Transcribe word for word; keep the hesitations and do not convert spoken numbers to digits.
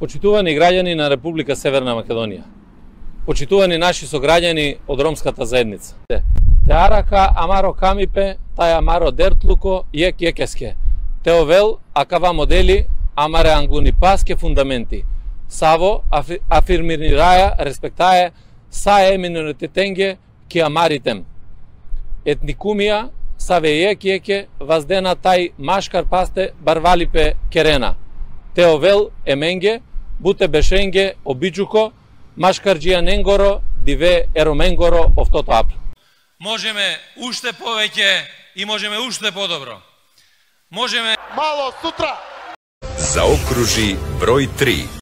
Почитувани граѓани на Република Северна Македонија, почитувани наши сограѓани од ромската заедница. Те арака амаро камипе, тај амаро дертлуко, јек јекеске. Те овел акава модели амаре ангуни паске фундаменти. Саво афирмираја респектае саe миноритетенге ки амаритем. Етникумија саве јек јеке ваздена тај машкар пасте барвалипе керена. Те овел еменге буте бешенге обиджуко машкарџија ненгоро диве ероменгоро овтото апл. Можеме уште повеќе и можеме уште подобро. Можеме мало сутра. Заокружи број три.